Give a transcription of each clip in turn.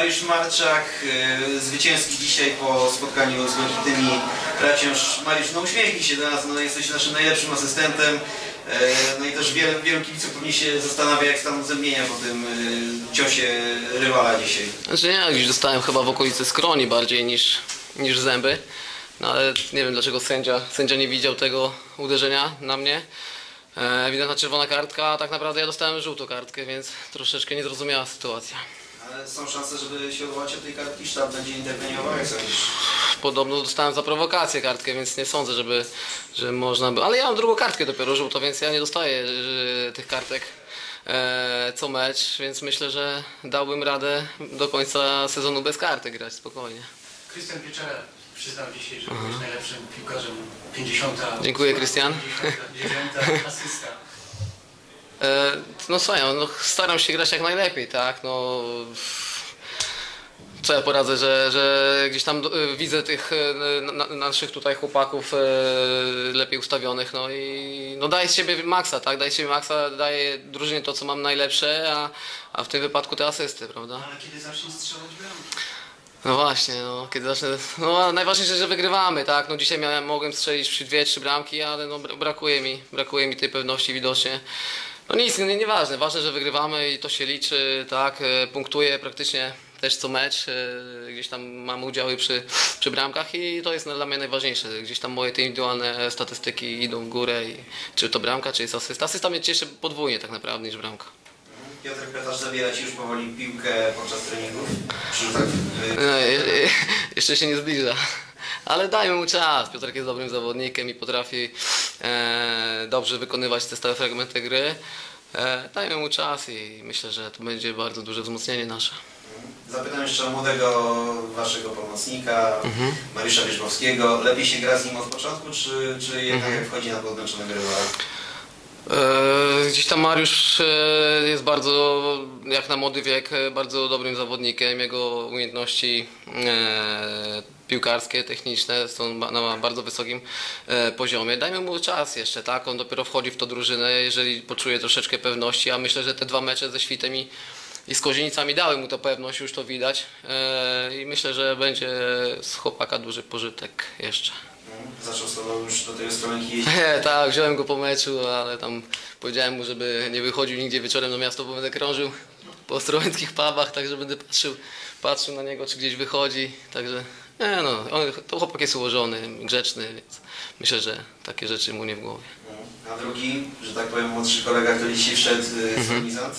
Mariusz Marczak, zwycięski dzisiaj po spotkaniu z Błękitnymi braćmi. Mariusz, no uśmiechnij się do nas, no jesteś naszym najlepszym asystentem. No i też wielu kibiców pewnie się zastanawia, jak stan uzemnienia po tym ciosie rywala dzisiaj. Znaczy nie, gdzieś dostałem chyba w okolicy skroni bardziej niż zęby. No ale nie wiem dlaczego sędzia nie widział tego uderzenia na mnie. Ewidentna czerwona kartka, a tak naprawdę ja dostałem żółtą kartkę, więc troszeczkę niezrozumiała sytuacja. Ale są szanse, żeby się odwołać od tej kartki? Sztab będzie interweniował, jak sądzisz? Podobno dostałem za prowokację kartkę, więc nie sądzę, że można by... Ale ja mam drugą kartkę dopiero żółtą, więc ja nie dostaję tych kartek co mecz, więc myślę, że dałbym radę do końca sezonu bez kartek grać spokojnie. Krystian Pieczera przyznał dzisiaj, że byłeś najlepszym piłkarzem 50. Dziękuję, Krystian. 59. asysta. No słuchaj, no, staram się grać jak najlepiej, tak, no... Co ja poradzę, że gdzieś tam widzę tych naszych tutaj chłopaków lepiej ustawionych, no i no daję z siebie maksa, tak, daję drużynie to, co mam najlepsze, a w tym wypadku te asysty, prawda? Ale kiedy zacznie strzelać bramki? No właśnie, no kiedy zacznę, no najważniejsze, że wygrywamy, tak, no dzisiaj mogłem strzelić przy 2-3 bramki, ale no brakuje mi tej pewności widocznie. No nic, nieważne, ważne, że wygrywamy i to się liczy, tak, punktuję praktycznie też co mecz, gdzieś tam mam udziały przy bramkach i to jest dla mnie najważniejsze, gdzieś tam moje te indywidualne statystyki idą w górę i czy to bramka, czy jest asysta. Asysta mnie cieszy podwójnie tak naprawdę niż bramka. Piotr Petarz zabiera Ci już powoli piłkę podczas treningów? Tak, jeszcze się nie zbliża. Ale dajmy mu czas. Piotrek jest dobrym zawodnikiem i potrafi dobrze wykonywać te stałe fragmenty gry. Dajmy mu czas i myślę, że to będzie bardzo duże wzmocnienie nasze. Zapytam jeszcze o młodego Waszego pomocnika, Mariusza Wierzbowskiego. Lepiej się gra z nim od początku, czy jednak jak wchodzi na podmęczonego rywala? Gdzieś tam Mariusz jest bardzo, jak na młody wiek, bardzo dobrym zawodnikiem. Jego umiejętności piłkarskie, techniczne są na bardzo wysokim poziomie. Dajmy mu czas jeszcze, tak? On dopiero wchodzi w tą drużynę, jeżeli poczuje troszeczkę pewności, a myślę, że te 2 mecze ze Świtem i z Kozienicami dały mu tę pewność, już to widać. I myślę, że będzie z chłopaka duży pożytek jeszcze. Zaczął z Tobą już do tej Ostrołęki jeździć? Tak, wziąłem go po meczu, ale tam powiedziałem mu, żeby nie wychodził nigdzie wieczorem do miasta, bo będę krążył po ostrołęckich pubach, tak że będę patrzył na niego, czy gdzieś wychodzi. Także to chłopak jest ułożony, grzeczny, więc myślę, że takie rzeczy mu nie w głowie. A drugi, że tak powiem, młodszy kolega, który dzisiaj wszedł, Solizant?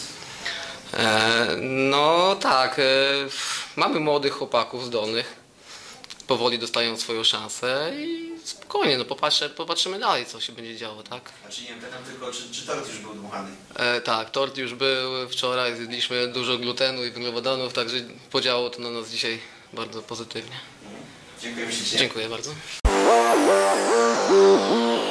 No tak, mamy młodych chłopaków zdolnych. Powoli dostają swoją szansę i spokojnie, no popatrzymy dalej, co się będzie działo, tak? Znaczy nie wiem, pytam tylko, czy tort już był dmuchany? Tak, tort już był, wczoraj zjedliśmy dużo glutenu i węglowodanów, także podziałało to na nas dzisiaj bardzo pozytywnie. Dziękuję ślicznie. Dziękuję bardzo.